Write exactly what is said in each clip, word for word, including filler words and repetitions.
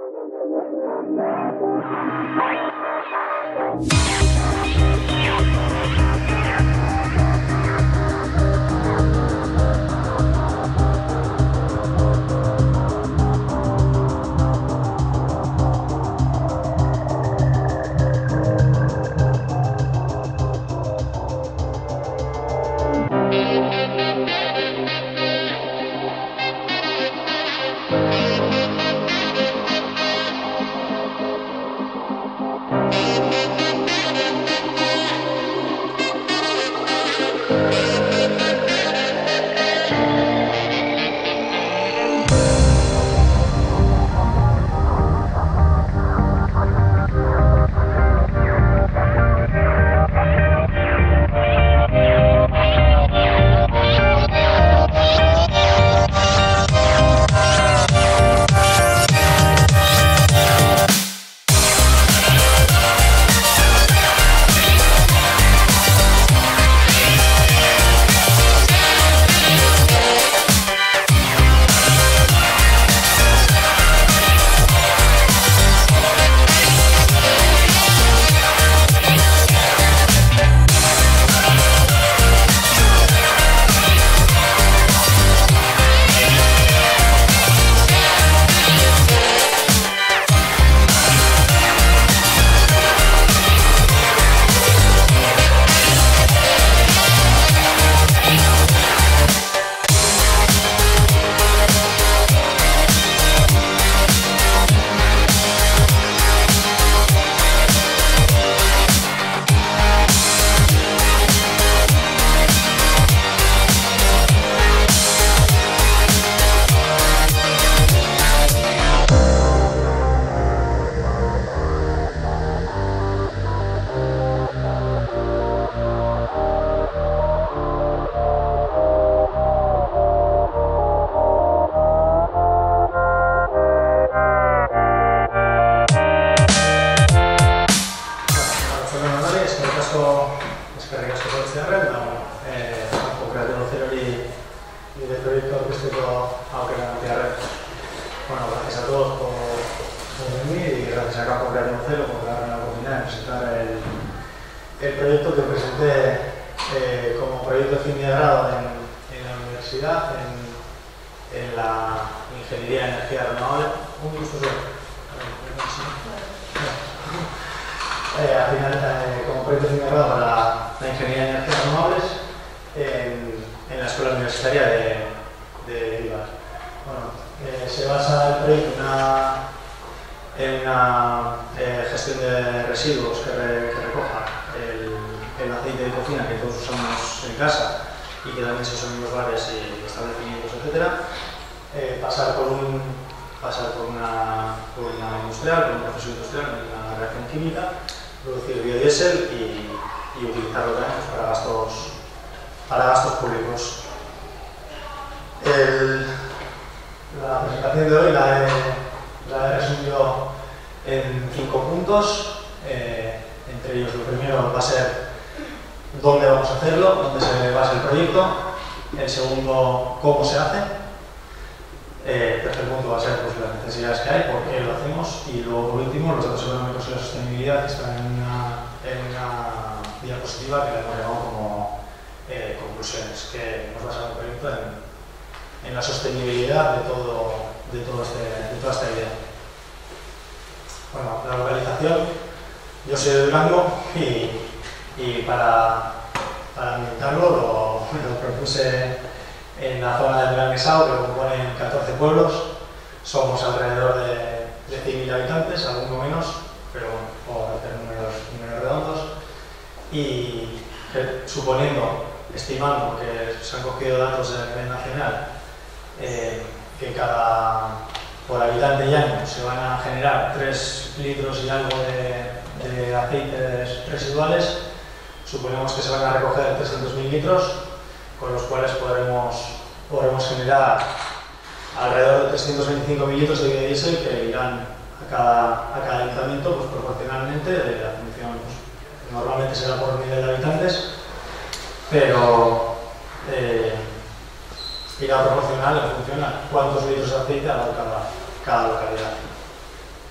irá proporcional en función a cuántos litros de aceite ha dado cada, cada localidad.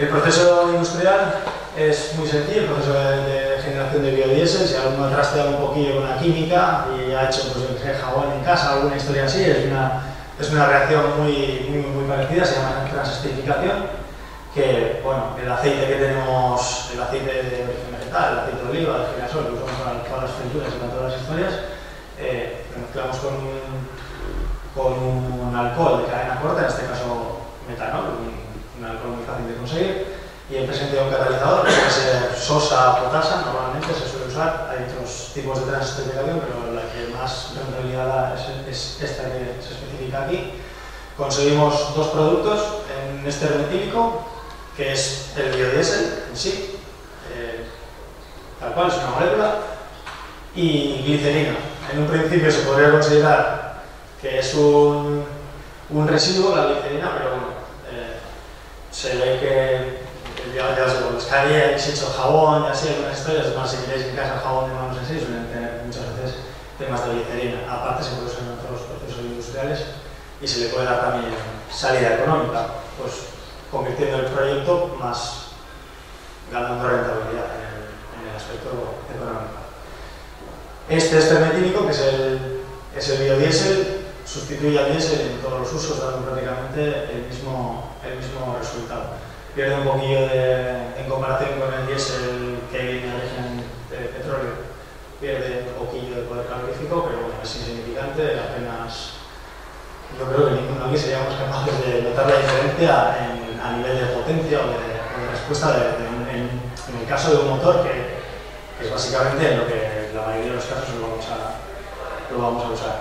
El proceso industrial es muy sencillo, el proceso de, de generación de biodiesel. Si alguno ha trasteado un poquillo con la química y ha hecho pues, el jabón en casa, alguna historia así, es una, es una reacción muy, muy, muy parecida, se llama transesterificación. Que, bueno, el aceite que tenemos, el aceite de origen vegetal, el aceite de oliva, de girasol, que usamos para todas las frituras y para todas las historias, eh, lo mezclamos con un, con un alcohol de cadena corta, en este caso metanol, un, un alcohol muy fácil de conseguir, y en presencia de un catalizador, que puede ser sosa o potasa, normalmente se suele usar. Hay otros tipos de transesterificación, pero la que más rentabilidad da es, es esta que se especifica aquí. Conseguimos dos productos en éster metílico, que es el biodiesel en sí, eh, tal cual, es una molécula, y glicerina. En un principio se podría considerar que es un, un residuo, la glicerina, pero bueno, eh, se ve que ya, ya os digo, los que habéis hecho jabón y así, algunas historias, además si queréis en casa jabón de manos en sí, suelen tener muchas veces temas de glicerina. Aparte se puede usar en otros procesos industriales y se le puede dar también salida económica, pues convirtiendo el proyecto más ganando rentabilidad en el, en el aspecto económico. Este éster metílico, que es el, es el biodiesel, sustituye al diésel en todos los usos, dando prácticamente el mismo, el mismo resultado. Pierde un poquillo de, en comparación con el diésel que viene de origen de petróleo, pierde un poquillo de poder calorífico, pero bueno, es insignificante, apenas. Yo creo que ninguno aquí seríamos capaces de notar la diferencia en, a nivel de potencia o de, o de respuesta de, de, en, en el caso de un motor, que, que es básicamente en lo que en la mayoría de los casos lo vamos a, lo vamos a usar.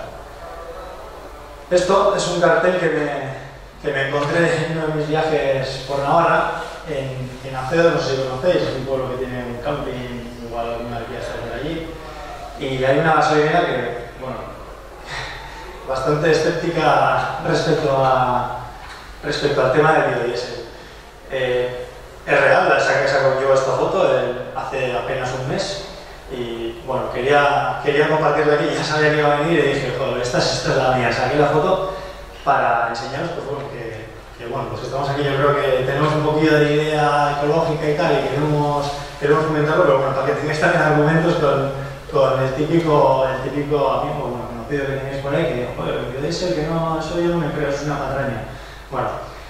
Esto es un cartel que me, que me encontré en uno de mis viajes por Navarra, en, en Acedo, no sé si conocéis, es un pueblo que tiene un camping, igual alguna vez ya está por allí, y hay una gasolinera que, bueno, bastante escéptica respecto, a, respecto al tema del biodiesel. Eh, es real, la saqué saco yo esta foto el, hace apenas un mes y bueno, quería, quería compartirla aquí, ya sabía que iba a venir y dije, joder, esta, esta es la mía, saqué la foto para enseñaros pues, bueno, que, que bueno, pues estamos aquí, yo creo que tenemos un poquillo de idea ecológica y tal y queremos, queremos comentarlo, pero bueno, para que tengáis también argumentos con, con el típico, el típico amigo, bueno, que tenéis por ahí, que digo, joder, el biodiesel, que no, eso yo no me creo, es una patraña. Bueno,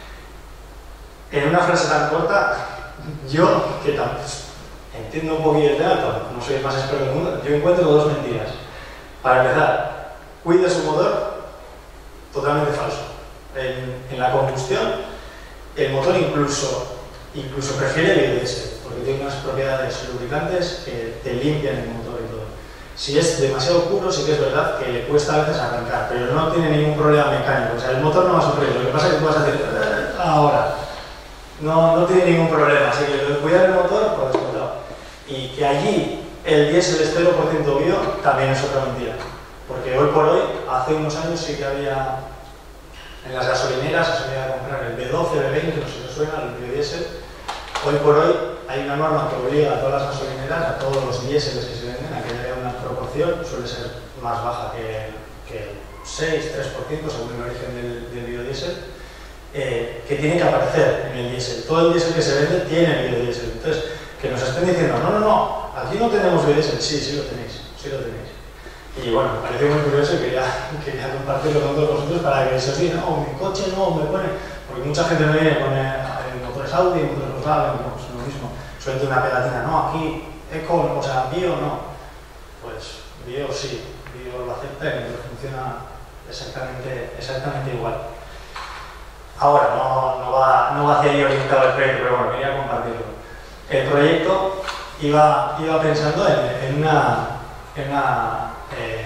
en una frase tan corta, yo, que tan, pues, entiendo un poquillo el tema, no soy el más experto del mundo, yo encuentro dos mentiras. Para empezar, cuida su motor, totalmente falso. En, en la combustión, el motor incluso, incluso prefiere el biodiesel, porque tiene unas propiedades lubricantes que te limpian el motor y todo. Si es demasiado puro, sí que es verdad que le cuesta a veces arrancar, pero no tiene ningún problema mecánico. O sea, el motor no va a sufrir. Lo que pasa es que tú vas a decir, ahora, no, no tiene ningún problema. Así que lo de cuidar el motor, por descontado. Y que allí el diésel es cero por ciento bio, también es otra mentira. Porque hoy por hoy, hace unos años sí que había, en las gasolineras se solía comprar el B doce, B veinte, no sé si os suena, el biodiesel. Hoy por hoy hay una norma que obliga a todas las gasolineras, a todos los diéseles que se venden, a que haya una proporción, suele ser más baja que, que seis, tres por ciento según el origen del, del biodiesel, eh, que tiene que aparecer en el diésel. Todo el diésel que se vende tiene biodiesel. Entonces, que nos estén diciendo, no, no, no, aquí no tenemos biodiesel. Sí, sí lo tenéis, sí lo tenéis. Y bueno, me pareció muy curioso y quería, quería compartirlo con todos vosotros para que eso sí, no, mi coche no, me pone, porque mucha gente me viene con motores Audi, motores Volkswagen, no, es lo mismo. Suelta una pegatina, no, aquí, eco, o sea, bio no. Pues bio sí, bio lo acepta y entonces funciona exactamente, exactamente igual. Ahora, no, no, va, no va hacia ahí orientado el proyecto, pero bueno, quería compartirlo. El proyecto iba, iba pensando en, en una, en una, eh,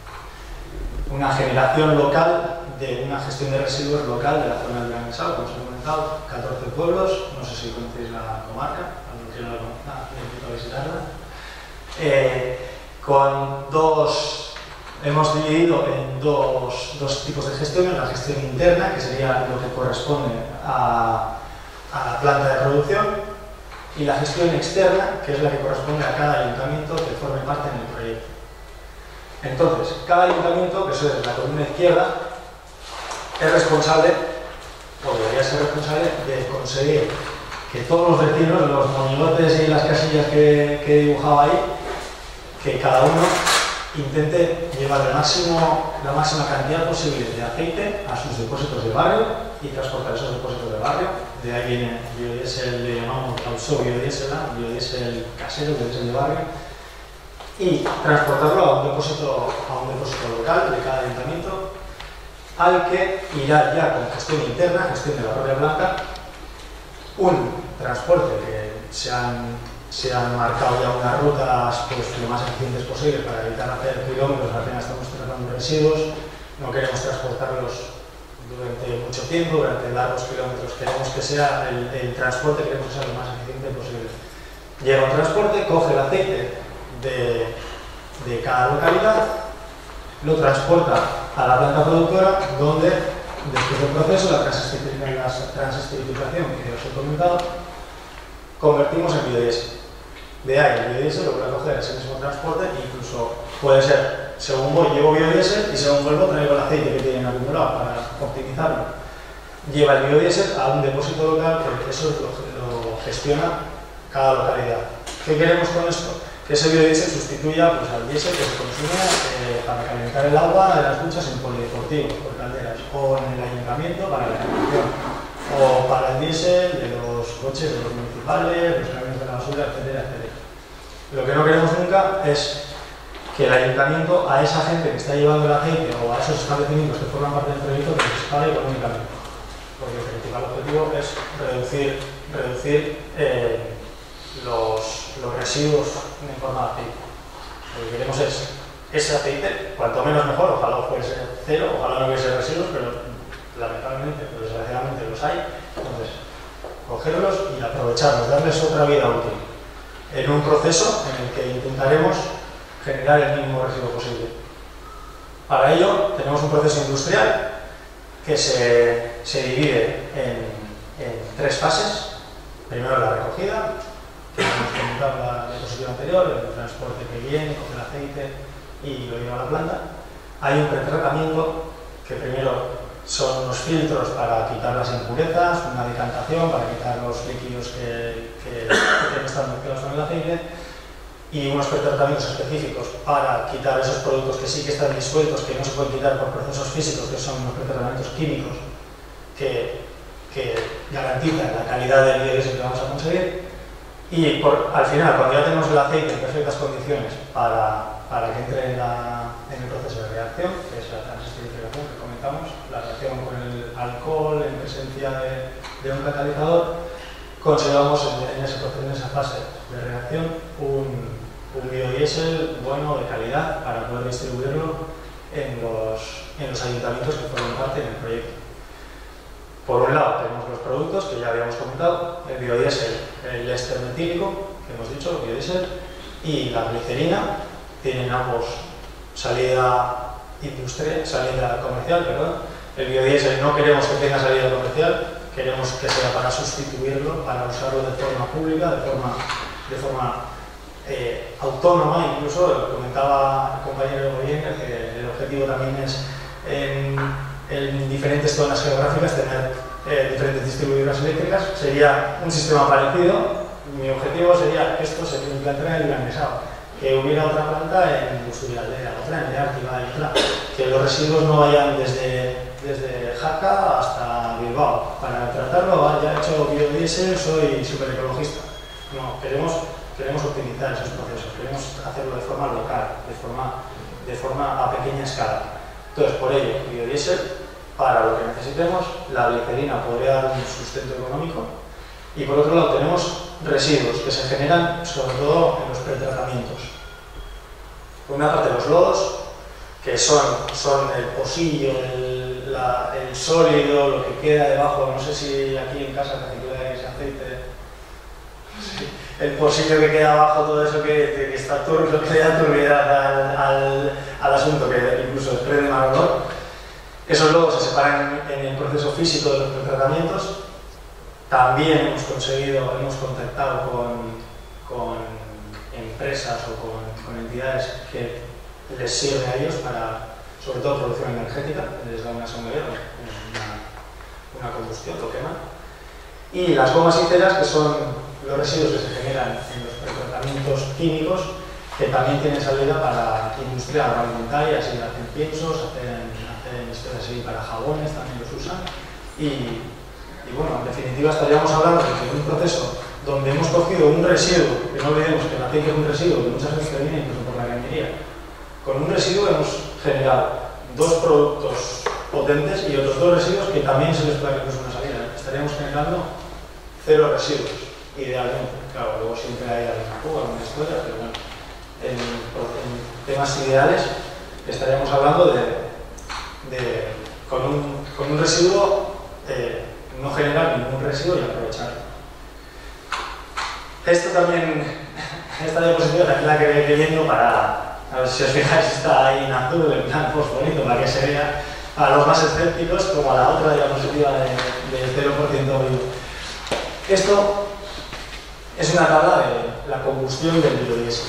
una generación local, de una gestión de residuos local de la zona del Gran Guisao, como os he comentado, catorce pueblos, no sé si conocéis la comarca, alguien que no la conozca, necesito visitarla. Eh, con dos, hemos dividido en dos, dos tipos de gestión, la gestión interna, que sería lo que corresponde a, a la planta de producción, y la gestión externa, que es la que corresponde a cada ayuntamiento que forme parte en el proyecto. Entonces, cada ayuntamiento, que eso es la columna izquierda, es responsable, o debería ser responsable, de conseguir que todos los vecinos, los monigotes y las casillas que, que he dibujado ahí, que cada uno intente llevar el máximo, la máxima cantidad posible de aceite a sus depósitos de barrio y transportar esos depósitos de barrio. De ahí viene biodiesel, le llamamos uso biodiesel, biodiesel casero, biodiesel de barrio, y transportarlo a un depósito, a un depósito local de cada ayuntamiento, al que irá ya con gestión interna, gestión de la propia planta, un transporte que se han, se han marcado ya unas rutas pues, lo más eficientes posibles para evitar hacer kilómetros, apenas estamos tratando residuos, no queremos transportarlos durante mucho tiempo, durante largos kilómetros, queremos que sea el, el transporte, queremos que sea lo más eficiente posible. Llega un transporte, coge el aceite de, de cada localidad, lo transporta a la planta productora, donde después del proceso, la transesterificación que os he comentado, convertimos en biodiesel. De ahí el biodiesel lo voy a coger ese mismo transporte, incluso puede ser, según voy, llevo biodiesel y según vuelvo traigo el aceite que tienen acumulado para optimizarlo. Lleva el biodiesel a un depósito local, porque eso lo, lo gestiona cada localidad. ¿Qué queremos con esto? Que ese biodiesel sustituya pues, al diésel que se consume eh, para calentar el agua de las duchas en polideportivos, por calderas, o en el ayuntamiento para la calefacción, o para el diésel de los coches de los municipales, los camiones de la basura, etcétera, etcétera. Lo que no queremos nunca es que el ayuntamiento a esa gente que está llevando el aceite o a esos establecimientos que forman parte del proyecto que les pague económicamente, porque el principal objetivo es reducir, reducir eh, los, los residuos en forma de aceite. Lo que queremos es ese aceite, cuanto menos mejor, ojalá fuese cero, ojalá no hubiese residuos, pero lamentablemente, pero desgraciadamente los hay. Entonces, cogerlos y aprovecharlos, darles otra vida útil en un proceso en el que intentaremos generar el mínimo residuo posible. Para ello, tenemos un proceso industrial que se, se divide en, en tres fases. Primero la recogida, que hemos comentado en la diapositiva anterior, el transporte que viene, coge el aceite y lo lleva a la planta. Hay un pretratamiento que primero son los filtros para quitar las impurezas, una decantación para quitar los líquidos que, que, que están mezclados con el aceite, y unos pretratamientos específicos para quitar esos productos que sí que están disueltos, que no se pueden quitar por procesos físicos, que son unos pretratamientos químicos que, que garantizan la calidad del biodiesel que vamos a conseguir. Y por, al final, cuando ya tenemos el aceite en perfectas condiciones para, para que entre en, la, en el proceso de reacción, que es la transesterificación que comentamos, la reacción con el alcohol en presencia de, de un catalizador, conservamos en, en, ese, en esa fase de reacción un, un biodiesel bueno, de calidad, para poder distribuirlo en los, en los ayuntamientos que forman parte del proyecto. Por un lado tenemos los productos que ya habíamos comentado, el biodiesel, el éster metílico, que hemos dicho, el biodiesel, y la glicerina, tienen ambos salida industrial, salida comercial, perdón. El biodiesel no queremos que tenga salida comercial, queremos que sea para sustituirlo, para usarlo de forma pública, de forma, de forma eh, autónoma. Incluso comentaba el compañero Goyen que el objetivo también es en, en diferentes zonas geográficas tener eh, diferentes distribuidoras eléctricas. Sería un sistema parecido. Mi objetivo sería que esto se implantara en Vilanesao, que hubiera otra planta en Busturialdea, otra en Leártiga y otra, que los residuos no vayan desde, desde Jaca hasta Bilbao. Para tratarlo, ya he hecho biodiesel, soy súper ecologista. No, queremos, queremos optimizar esos procesos, queremos hacerlo de forma local, de forma, de forma a pequeña escala. Entonces, por ello, biodiesel, para lo que necesitemos, la glicerina podría dar un sustento económico, y por otro lado tenemos residuos que se generan sobre todo en los pretratamientos. Por una parte los lodos, que son, son el pocillo, el, la, el sólido, lo que queda debajo. No sé si aquí en casa recicláis ese aceite, sí. El pocillo que queda abajo, todo eso que, que está turbio, que le da turbiedad al, al, al asunto, que incluso desprende mal olor. Esos lodos se separan en el proceso físico de los pretratamientos. También hemos conseguido, hemos contactado con, con empresas o con, con entidades que les sirven a ellos para, sobre todo, producción energética, les da una segunda vida, una, una combustión, lo queman. y las gomas y ceras, que son los residuos que se generan en los tratamientos químicos, que también tienen salida para industria agroalimentaria, así hacen piensos, hacen, hacen historias así para jabones, también los usan. Y, y bueno, en definitiva estaríamos hablando de que en un proceso donde hemos cogido un residuo, que no olvidemos que el aceite es un residuo que muchas veces viene incluso por la cañería, con un residuo hemos generado dos productos potentes y otros dos residuos que también se les puede incluso una salida. Estaríamos generando cero residuos, idealmente. Claro, luego siempre hay alguna fuga, alguna historia, pero bueno, en, en temas ideales estaríamos hablando de, de con, un, con un residuo eh, no generar ningún residuo y aprovecharlo. Esto también, esta diapositiva también la quedé queriendo para, a ver si os fijáis, está ahí en azul, en plan fosforito, para que se vea a los más escépticos, como a la otra diapositiva de, de cero por ciento vivo. Esto es una tabla de la combustión del biodiesel.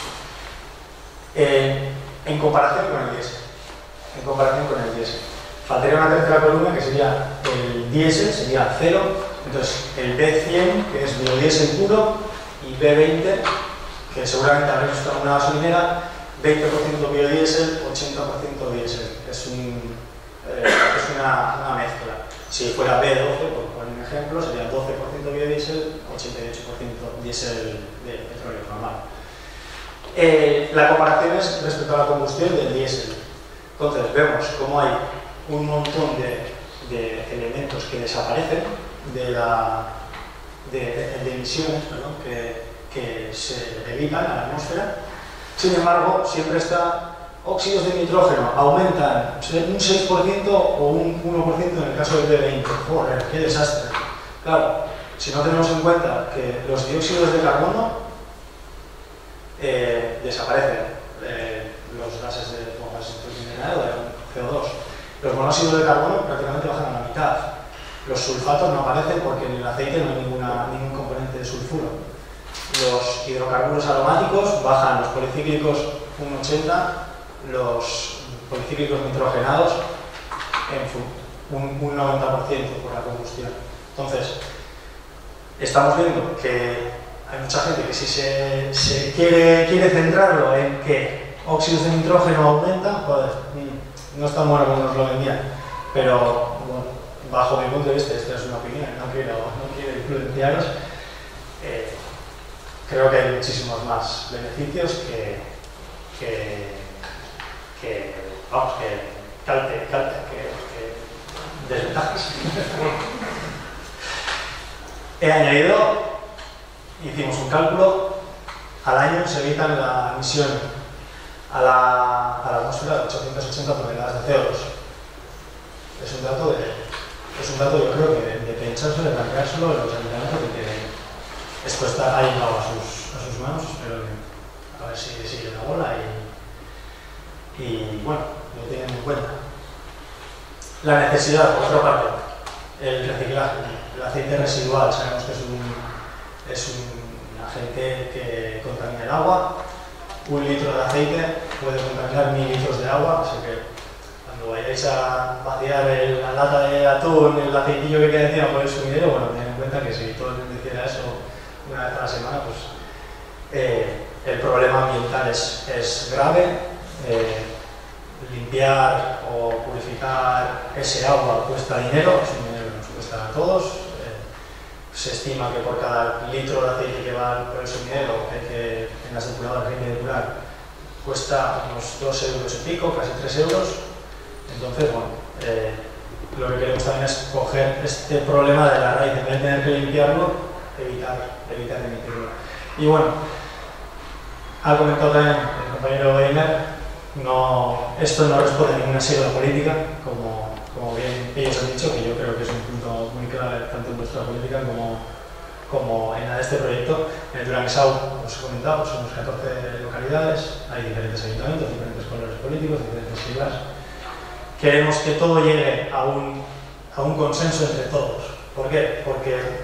Eh, en comparación con el diésel. En comparación con el diésel. Faltaría una tercera columna que sería el diésel, sería cero. Entonces el B cien, que es biodiesel puro, y B veinte, que seguramente habréis visto en una gasolinera, veinte por ciento biodiesel, ochenta por ciento diésel. Es, un, eh, es una, una mezcla. Si fuera B doce, por poner un ejemplo, sería doce por ciento biodiesel, ochenta y ocho por ciento diésel de petróleo normal. Eh, la comparación es respecto a la combustión del diésel. Entonces vemos cómo hay un montón de, de elementos que desaparecen de, la, de, de, de emisiones, perdón, que, que se evitan a la atmósfera. Sin embargo, siempre está óxidos de nitrógeno, aumentan un seis por ciento o un uno por ciento en el caso del B veinte. ¡Joder, qué desastre! Claro, si no tenemos en cuenta que los dióxidos de carbono eh, desaparecen, eh, los gases de efecto invernadero, C O dos, los monóxidos de carbono prácticamente bajan a la mitad. Los sulfatos no aparecen porque en el aceite no hay ninguna, ningún componente de sulfuro. Los hidrocarburos aromáticos bajan, los policíclicos un ochenta, los policíclicos nitrogenados en un, un noventa por ciento por la combustión. Entonces, estamos viendo que hay mucha gente que si se, se quiere, quiere centrarlo en que óxidos de nitrógeno aumentan, joder, no es tan bueno como nos lo vendían, pero bueno, bajo mi punto de vista, esta es una opinión, no quiero, no quiero influenciaros, eh, creo que hay muchísimos más beneficios que, que, que vamos, que calte, calte, que, que desventajas. He añadido, hicimos un cálculo, al año se evitan la emisión a la, a la atmósfera de ochocientas ochenta toneladas de C O dos. Es un dato, de, es un dato yo creo que de, de pensarse, de planteárselo en los ayuntamientos que tienen. Esto está, ha llegado a sus, a sus manos, espero que a ver si sigue la bola y, y bueno, lo tienen en cuenta. La necesidad, por otra parte, el reciclaje, el aceite residual, sabemos que es un, es un agente que contamina el agua. Un litro de aceite puede contaminar mil litros de agua, así que cuando vayáis a vaciar el, la lata de atún, el aceitillo que queda encima por el sumidero, bueno, tened en cuenta que si todo el mundo hiciera eso una vez a la semana, pues eh, el problema ambiental es, es grave. Eh, limpiar o purificar ese agua cuesta dinero, es un dinero que nos cuesta a todos. Eh, se estima que por cada litro de aceite que va por el sumidero, que, que en las depuradoras que hay que depurar, cuesta unos dos euros y pico, casi tres euros. Entonces, bueno, eh, lo que queremos también es coger este problema de la raíz, en vez de tener que limpiarlo, evitar, evitar emitirlo. Y bueno, ha comentado también el compañero Eimer, no, esto no responde a ninguna sigla política, como, como bien ellos han dicho, que yo creo que es un punto muy clave tanto en nuestra política como, como en la de este proyecto. En el Duranguesau, os he comentado, somos catorce localidades, hay diferentes ayuntamientos, diferentes colores políticos, diferentes siglas. Queremos que todo llegue a un, a un consenso entre todos. ¿Por qué? Porque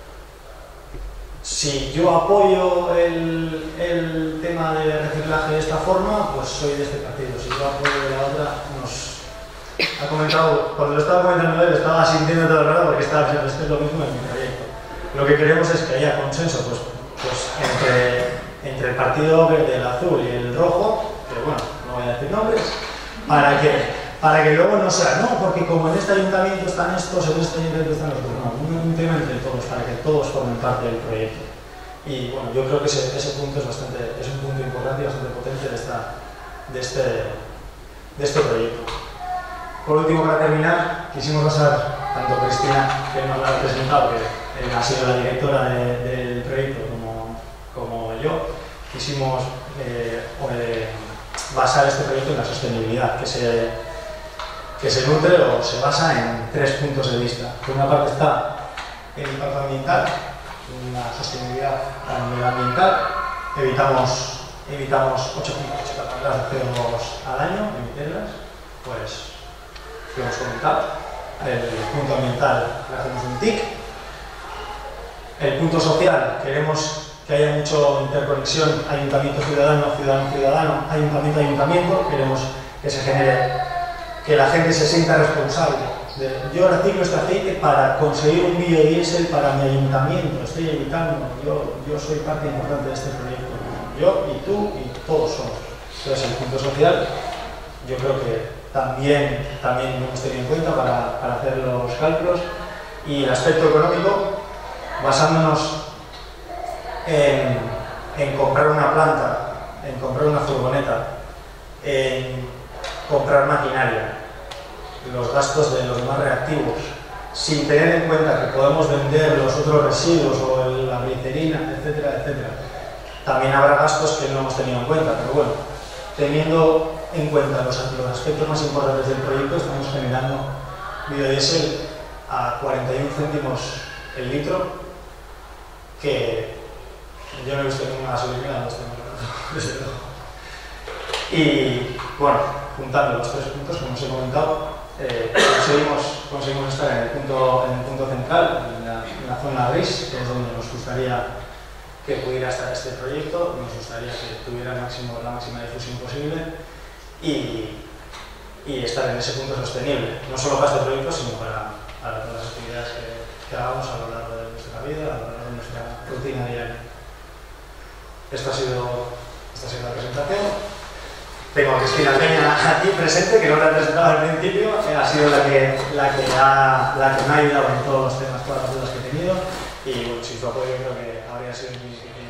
si yo apoyo el, el tema de reciclaje de esta forma, pues soy de este partido. Si yo apoyo de la otra, nos ha comentado, cuando lo estaba comentando él, estaba sintiendo todo el rato porque estaba diciendo esto es lo mismo en mi proyecto. lo que queremos es que haya consenso pues, pues entre, entre el partido verde, el azul y el rojo, que bueno, no voy a decir nombres, para que, para que luego no sea, no, porque como en este ayuntamiento están estos, en este ayuntamiento están los otros, no, un, un tema entre todos, para que todos formen parte del proyecto. Y bueno, yo creo que ese, ese punto es, bastante, es un punto importante y bastante potente de, esta, de, este, de este proyecto. Por último, para terminar, quisimos basar tanto Cristina, que nos la ha presentado, que eh, ha sido la directora de, del proyecto, como, como yo, quisimos eh, eh, basar este proyecto en la sostenibilidad, que se, que se nutre o se basa en tres puntos de vista. Por una parte está el impacto ambiental, una sostenibilidad medioambiental, evitamos, evitamos ocho coma ocho toneladas de C O dos al año, emitirlas, pues lo hemos comentado. El punto ambiental le hacemos un tic. El punto social, queremos que haya mucha interconexión ayuntamiento-ciudadano, ciudadano-ciudadano, ayuntamiento-ayuntamiento, queremos que se genere, que la gente se sienta responsable. De, yo reciclo este aceite para conseguir un biodiesel para mi ayuntamiento, estoy evitando, yo, yo soy parte importante de este proyecto, yo y tú y todos somos. Entonces el punto social, yo creo que también, también lo hemos tenido en cuenta para, para hacer los cálculos. Y el aspecto económico, basándonos en, en comprar una planta, en comprar una furgoneta, en comprar maquinaria, los gastos de los más reactivos, sin tener en cuenta que podemos vender los otros residuos o el, la glicerina, etcétera, etcétera. También habrá gastos que no hemos tenido en cuenta, pero bueno, teniendo en cuenta los, los aspectos más importantes del proyecto, estamos generando biodiesel a cuarenta y un céntimos el litro, que yo no he visto ninguna gasolinera en este momento, desde luego. Y bueno, juntando los tres puntos, como os he comentado, eh, conseguimos, conseguimos estar en el punto, en el punto central, en la, en la zona gris, que es donde nos gustaría que pudiera estar este proyecto, nos gustaría que tuviera el máximo, la máxima difusión posible y, y estar en ese punto sostenible, no solo para este proyecto, sino para, para todas las actividades que, que hagamos a lo largo de nuestra vida, a lo largo de nuestra rutina diaria. Esta ha sido, esta ha sido la presentación. Tengo a Cristina Peña aquí presente, que no la he presentado al principio, eh, ha sido la que, la, que ha, la que me ha ayudado en todos los temas, todas las dudas que he tenido, y bueno, sin su apoyo creo que habría sido muy difícil.